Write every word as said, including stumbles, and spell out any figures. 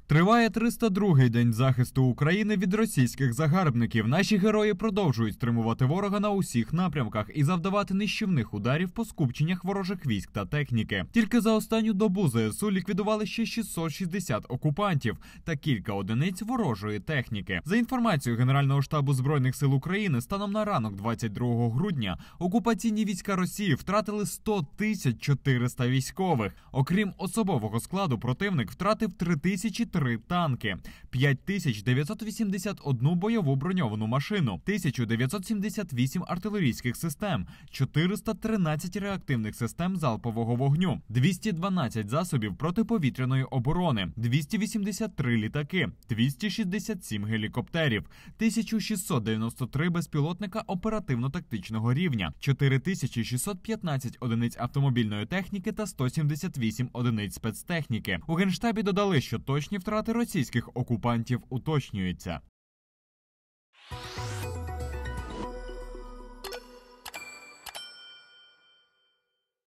Триває триста другий день захисту України від російських загарбників. Наші герої продовжують стримувати ворога на усіх напрямках і завдавати нищівних ударів по скупченнях ворожих військ та техніки. Тільки за останню добу ЗСУ ліквідували ще шістсот шістдесят окупантів та кілька одиниць ворожої техніки. За інформацією Генерального штабу Збройних сил України, станом на ранок двадцять другого грудня окупаційні війська Росії втратили сто тисяч чотириста військових. Окрім особового складу, противник втратив три тисячі три танки, п'ять тисяч дев'ятсот вісімдесят одну бойову броньовану машину, тисячу дев'ятсот сімдесят вісім артилерійських систем, чотириста тринадцять реактивних систем залпового вогню, двісті дванадцять засобів протиповітряної оборони, двісті вісімдесят три літаки, двісті шістдесят сім гелікоптерів, тисяча шістсот дев'яносто три безпілотника оперативно-тактичного рівня, чотири тисячі шістсот п'ятнадцять одиниць автомобільної техніки та сто сімдесят вісім одиниць спецтехніки. У Генштабі додали, що точні втрати російських окупантів уточнюються.